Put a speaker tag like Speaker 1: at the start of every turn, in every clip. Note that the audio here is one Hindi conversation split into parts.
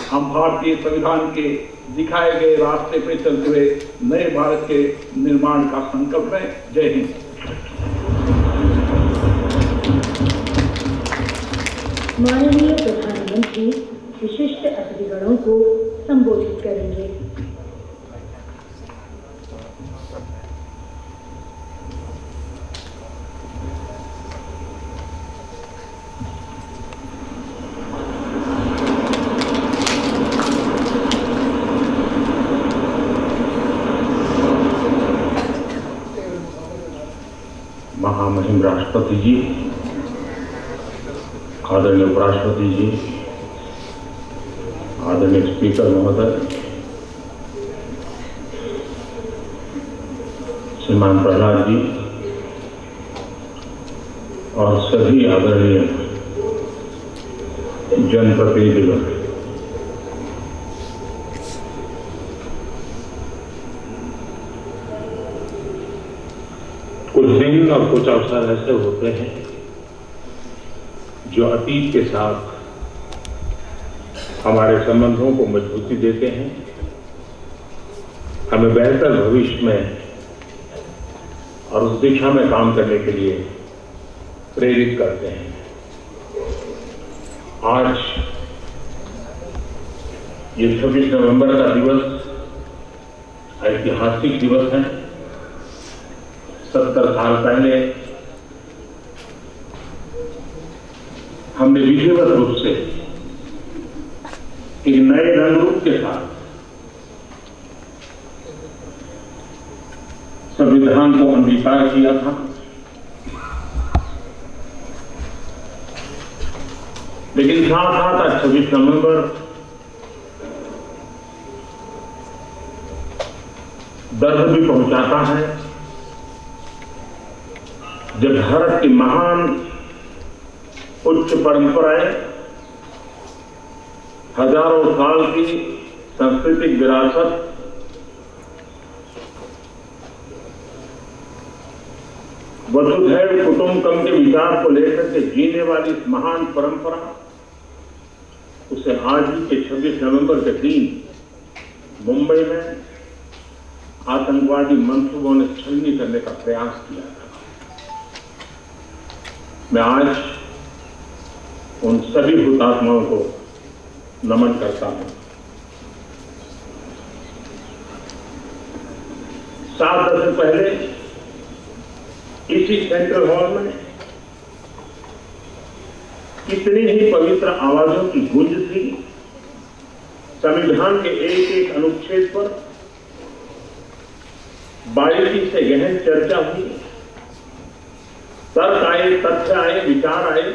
Speaker 1: हम भारतीय संविधान के दिखाए गए रास्ते पे चलते हुए नए भारत के निर्माण का संकल्प है। जय हिंद।
Speaker 2: माननीय प्रधानमंत्री विशिष्ट अतिथिगणों को संबोधित करेंगे।
Speaker 3: महामहिम राष्ट्रपति जी, आदरणीय उपराष्ट्रपति जी, आदरणीय स्पीकर महोदय, श्रीमान प्रहलाद जी और सभी आदरणीय जनप्रतिनिधिगण, कुछ दिन और कुछ अवसर ऐसे होते हैं जो अतीत के साथ हमारे संबंधों को मजबूती देते हैं, हमें बेहतर भविष्य में और उस दिशा में काम करने के लिए प्रेरित करते हैं। आज ये 26 नवंबर का दिवस ऐतिहासिक दिवस है। 70 साल पहले हमने विधिवत रूप से एक नए रंग रूप के साथ संविधान को अंगीकार किया था। लेकिन साथ साथ 26 नवंबर दर्द भी पहुंचाता है जब भारत की महान उच्च परंपराएं, हजारों साल की सांस्कृतिक विरासत, वसुधैव कुटुंबकम के विचार को लेकर के जीने वाली इस महान परंपरा, उसे आज ही के 26 नवंबर के दिन मुंबई में आतंकवादी मंसूबों ने छलनी करने का प्रयास किया था। मैं आज उन सभी हुतात्माओं को नमन करता हूं। 7 दशक पहले इसी सेंट्रल हॉल में कितनी ही पवित्र आवाजों की गूंज थी। संविधान के एक एक अनुच्छेद पर बारीकी से गहन चर्चा हुई, तर्क आए, तथ्य आए, विचार आए,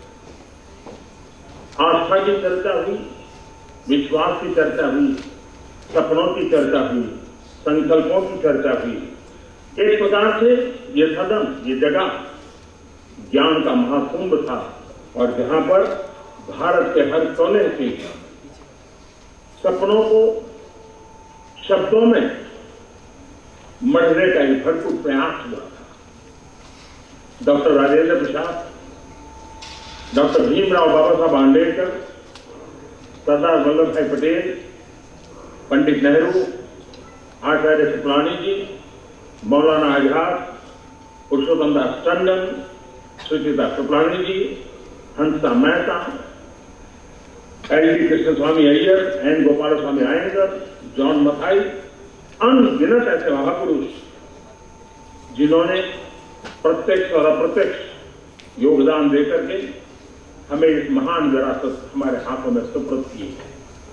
Speaker 3: आस्था की चर्चा हुई, विश्वास की चर्चा हुई, सपनों की चर्चा हुई, संकल्पों की चर्चा हुई। एक प्रकार से ये सदन, ये जगह ज्ञान का महाकुंभ था और जहां पर भारत के हर कोने से सपनों को शब्दों में मढ़ने का एक भरपूर प्रयास हुआ था। डॉक्टर राजेंद्र प्रसाद, डॉक्टर भीमराव बाबा साहब आंबेडकर, सरदार वल्लभ भाई पटेल, पंडित नेहरू, आचार्य Suklani ji, Maulana Azad, Purushottam Das Tandon, Sucheta Suklani ji, Hansa Mehta, L D. Krishnaswami Iyer, N. Gopalaswami Ayyangar, John Mathai, अनगिनत ऐसे महापुरुष जिन्होंने प्रत्यक्ष और अप्रत्यक्ष योगदान देकर के हमें इस महान विरासत हमारे हाथों में सुपुर्द की है।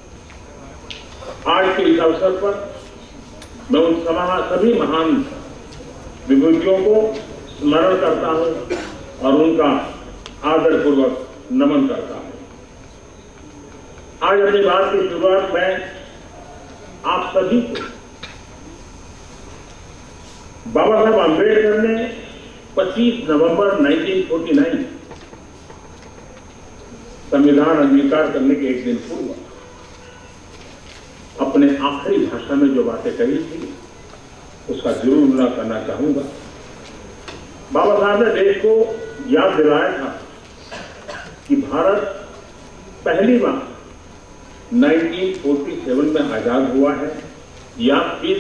Speaker 3: आज के इस अवसर पर मैं उन सभी महान विभूतियों को स्मरण करता हूं और उनका आदरपूर्वक नमन करता हूं। आज अपनी बात की शुरुआत में आप सभी को बाबा साहब आंबेडकर ने 25 नवंबर 1949 संविधान अंगीकार करने के एक दिन पूर्व अपने आखिरी भाषण में जो बातें कही थी उसका जरूर उल्लेख करना चाहूंगा। बाबा साहब ने देश को याद दिलाया था कि भारत पहली बार 1947 में आजाद हुआ है या फिर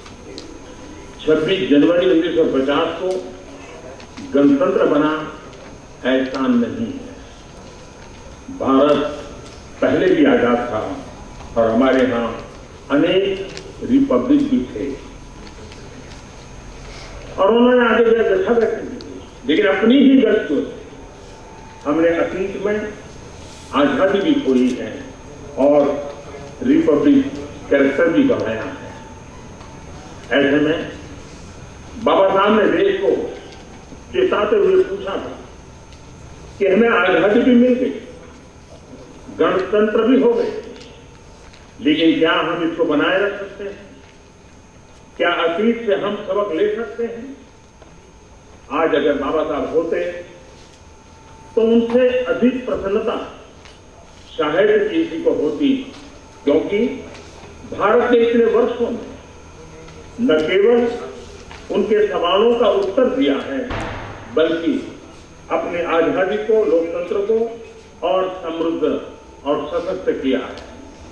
Speaker 3: 26 जनवरी 1950 को गणतंत्र बना, ऐसा नहीं है। भारत पहले भी आजाद था और हमारे यहां अनेक रिपब्लिक भी थे और उन्होंने आगे दशा व्यक्त की, लेकिन अपनी ही गलतियों से हमने अतीत में आजादी भी खोई है और रिपब्लिक कैरेक्टर भी बढ़ाया है। ऐसे में बाबा साहब ने देश को चेताते हुए पूछा था कि हमें आजादी भी मिल गई, गणतंत्र भी हो गए, लेकिन क्या हम इसको बनाए रख सकते हैं? क्या अतीत से हम सबक ले सकते हैं? आज अगर बाबा साहब होते तो उनसे अधिक प्रसन्नता शायद किसी को होती, क्योंकि भारत ने इतने वर्षों में न केवल उनके सवालों का उत्तर दिया है, बल्कि अपनी आजादी को, लोकतंत्र को और समृद्ध और सशक्त किया है।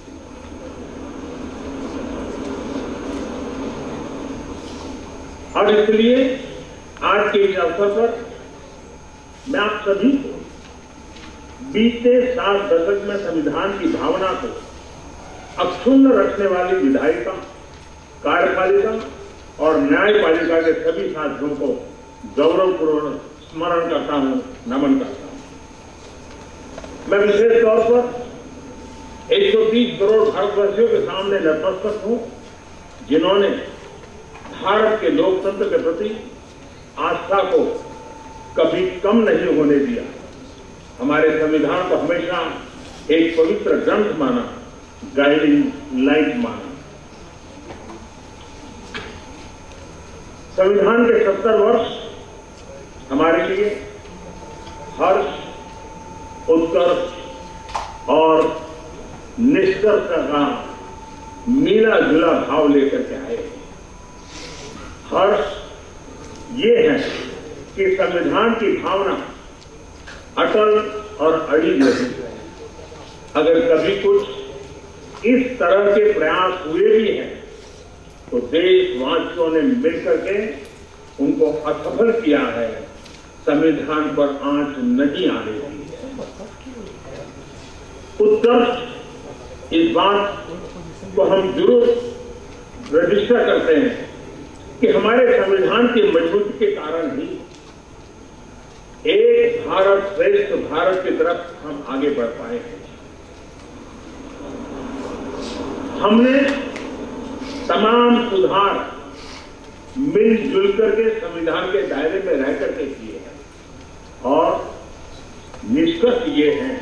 Speaker 3: और इसलिए आज के इस अवसर पर मैं आप सभी को बीते 7 दशक में संविधान की भावना को अक्षुण्ण रखने वाली विधायिका, कार्यपालिका और न्यायपालिका के सभी साथियों को गौरवपूर्ण स्मरण करता हूं, नमन करता हूं। मैं विशेष तौर पर 130 करोड़ भारतवासियों के सामने नतमस्तक हूं, जिन्होंने भारत के लोकतंत्र के प्रति आस्था को कभी कम नहीं होने दिया। हमारे संविधान को हमेशा एक पवित्र ग्रंथ माना, गाइडिंग लाइट माना। संविधान के 70 वर्ष हमारे लिए हर्ष, उत्कर्ष और निष्कर्ष का मिला जुला भाव लेकर के आए। हर्ष ये है कि संविधान की भावना अटल और अड़ी रही। अगर कभी कुछ इस तरह के प्रयास हुए भी हैं तो देशवासियों ने मिलकर के उनको असफल किया है, संविधान पर आंच नहीं आने दी है। उत्कर्ष, इस बात को हम जरूर रजिस्टर करते हैं कि हमारे संविधान की मजबूती के कारण ही एक भारत श्रेष्ठ भारत की तरफ हम आगे बढ़ पाए हैं। हमने तमाम सुधार मिलजुल करके संविधान के दायरे में रह करके किए हैं और निष्कर्ष ये है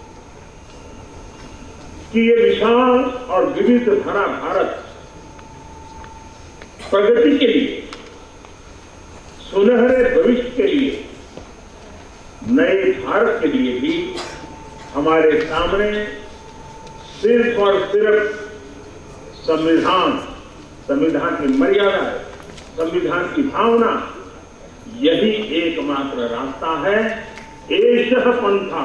Speaker 3: कि ये विशाल और विविध भरा भारत प्रगति के लिए, सुनहरे भविष्य के लिए, नए भारत के लिए भी हमारे सामने सिर्फ और सिर्फ संविधान की मर्यादा है, संविधान की भावना, यही एकमात्र रास्ता है। एषः पंथा।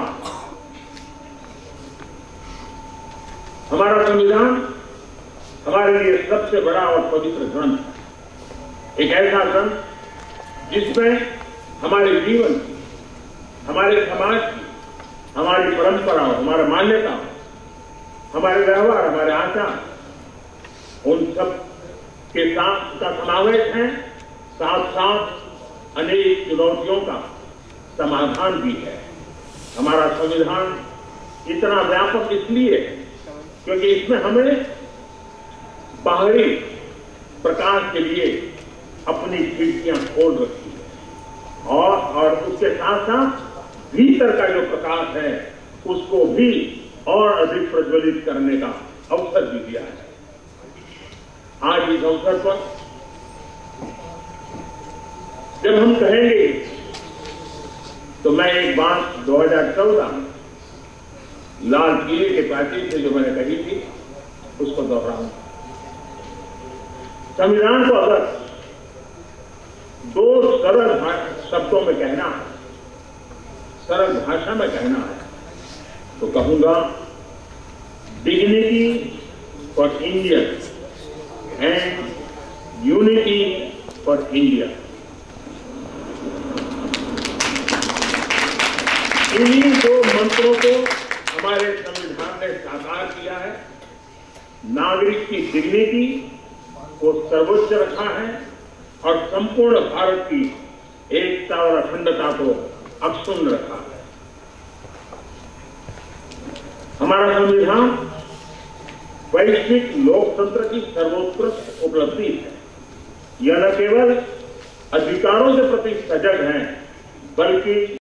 Speaker 3: हमारा संविधान हमारे लिए सबसे बड़ा और पवित्र ग्रंथ है। एक ऐसा ग्रंथ जिसमें हमारे जीवन की, हमारे समाज की, हमारी परंपराओं, हमारा मान्यता, हमारे व्यवहार, हमारे आचार, उन सब के साथ का समावेश है। साथ साथ अनेक चुनौतियों का समाधान भी है। हमारा संविधान इतना व्यापक इसलिए है क्योंकि इसमें हमें बाहरी प्रकाश के लिए अपनी खिड़कियां खोल रखी है और उसके साथ साथ भीतर का जो प्रकाश है उसको भी और अधिक प्रज्वलित करने का अवसर भी दिया है। आज इस अवसर पर जब हम कहेंगे तो मैं एक बात 2014 लाल किले के प्राचीर से जो मैंने कही थी उसको दोहराऊंगा। संविधान को अगर दो सरल शब्दों में कहना है, सरल भाषा में कहना है तो कहूंगा dignity for Indians and unity for India. इन्हीं दो मंत्रों को हमारे संविधान ने साकार किया है। नागरिक की डिग्निटी को सर्वोच्च रखा है और संपूर्ण भारत की एकता और अखंडता को अक्षुण्ण रखा है। हमारा संविधान वैश्विक लोकतंत्र की सर्वोत्कृष्ट उपलब्धि है। यह न केवल अधिकारों के प्रति सजग है, बल्कि